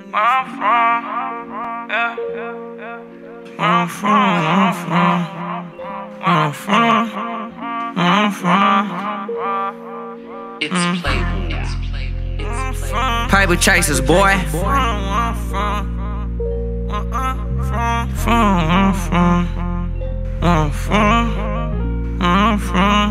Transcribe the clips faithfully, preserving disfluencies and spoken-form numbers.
Where I'm from, yeah. Where I'm from, where I'm from, where I'm from, where I'm from. It's Playboy. It's Playboy. It's Playboy. Paper chasers, boy. Where I'm from, where I'm from, from, where I'm from, where I'm from, where I'm from,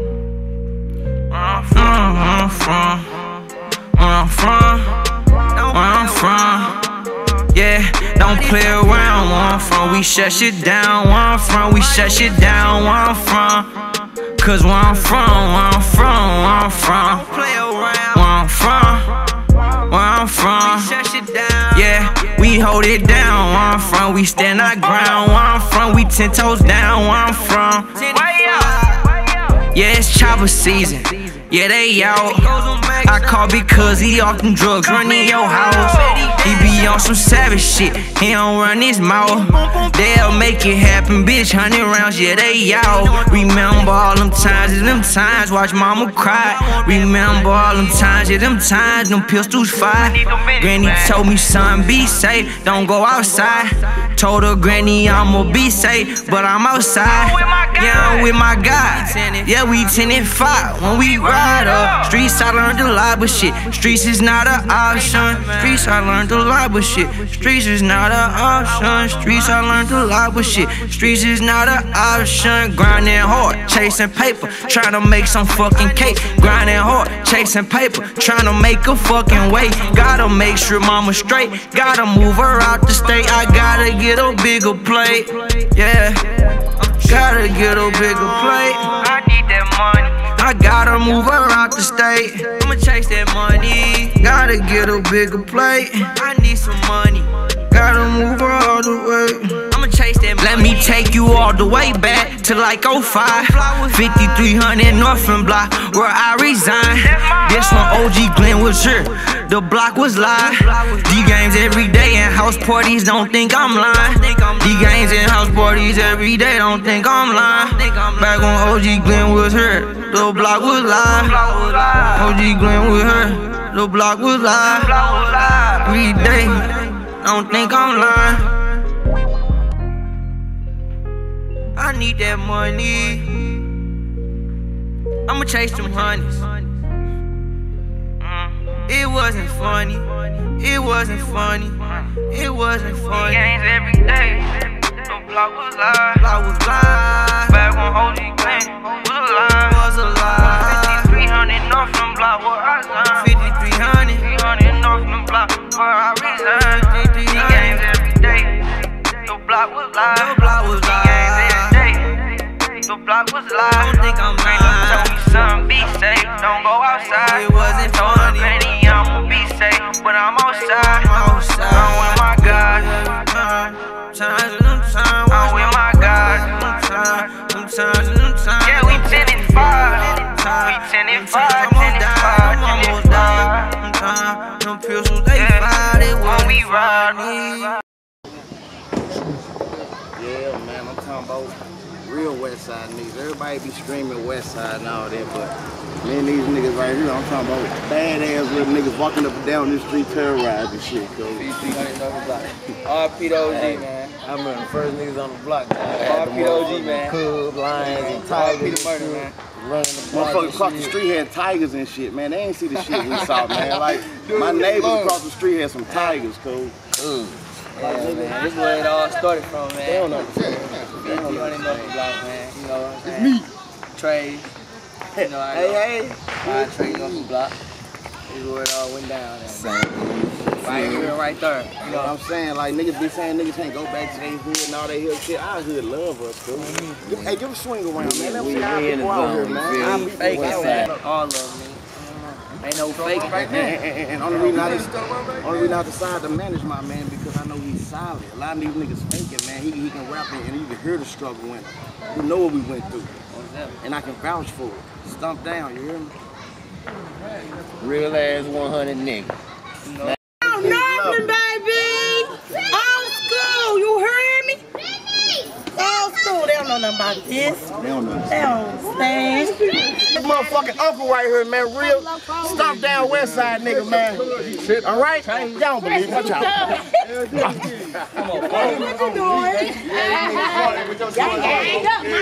where I'm from, where I'm from, where I'm from, where I'm from. Yeah, don't play around where I'm from. We shut shit down where I'm from. We shut shit down where I'm from. Cause where I'm from, where I'm from, where I'm from, where I'm from, where I'm from. Yeah, we hold it down where I'm from. We stand our ground where I'm from. We ten toes down where I'm from. Yeah, it's chopper season. Yeah, they out. I call because he off them drugs, running your house. He be on some savage shit, he don't run his mouth. They'll make it happen, bitch, hundred rounds, yeah, they out. Remember all them times, yeah, them times, watch mama cry. Remember all them times, yeah, them times, them pistols fire. Granny told me, son, be safe, don't go outside. Told her granny I'ma be safe, but I'm outside. Yeah, I'm with my God. Yeah, we ten and five when we ride up. Streets I learned a lot, but shit, streets is not an option. Streets I learned a lot, but shit, streets is not an option. Streets I learned a lot, but shit, streets is not an option. Grinding hard, chasing paper, trying to make some fucking cake. Grinding hard, chasing paper, trying to make a fucking way. Gotta make sure mama straight, gotta move her out the state. I gotta get a bigger plate, yeah. Gotta get a bigger plate. I need that money. I gotta move her out the state. I'ma chase that money. Gotta get a bigger plate. I need some money. Gotta move her all the way. I'ma chase that money. Let me take you all the way back to like oh five. fifty-three hundred Northland Block, where I resigned. This one O G Glenn was here. The block was live. D games every day and house parties, don't think I'm lying. D games and house parties every day, don't think I'm lying. Back when O G Glenn was here, the block was live. O G Glenn was here, the block was live. Every day, don't think I'm lying. I need that money. I'ma chase them honeys. It wasn't funny. It wasn't funny. It wasn't funny. Games every day. The block was live. Block was live. Back when O G Glenn was alive. Was alive. fifty-three hundred Northland Block where I signed. fifty-three hundred. three hundred Northland Block where I resigned. Games every day. The block was live. The block was live. Games every day. The block was live. Don't think I'm lying. Told me son, be safe. Don't go outside. It wasn't funny. Granny, I'ma be safe, but I'm outside. I'm outside. I'm with my God. Times and them times. I'm with my God. Them times and them times. Yeah, we ten and five. We ten and five. Ten and five. Ten and five. Them pistols they fire. They when we ride. Yeah, man, I'm talking about real West Side niggas. Everybody be screaming West Side and all that, but me and these niggas right here, I'm talking about badass little niggas walking up and down this street terrorizing shit, cuz. R P to O G, man. I remember the first niggas on the block. R P to O G, man. Cubs, Lions, and R P Tigers. to murder, man. Running the block. Motherfuckers across the street had tigers and shit, man. They ain't see the shit we saw, man. Like, my neighbors across the street had some tigers, cuz. Yeah, man. This is where it all started from, man. They don't know. fifty hundred Northland Block, man. You know what I'm saying? It's me. Trey. You know, I Hey, know. hey. I Trey Northland Block. This is where it all went down. Man. Right here, right there. You know what I'm saying? Like, niggas be saying niggas can't go back to their hood and all that hill shit. Our hood love us, dude. Give, hey, give a swing around, man. Let me see how people out here, man. I'm Fake it, all of them. Ain't no fake right and, and, and, and only reason I just, only reason I decided to manage my man because I know he's solid. A lot of these niggas faking, man. He, he can rap it and you can hear the struggle in it. You know what we went through. And I can vouch for it. Stump down, you hear me? Real ass one hundred nigga. No. Nothing, baby. Old school, you heard me? Old school, they don't know nothing about this. They don't know. They don't understand. this motherfucking uncle right here, man. Real stop down west side nigga, man. All right? Y'all don't believe me. Watch out. What you doing? Gang up, man.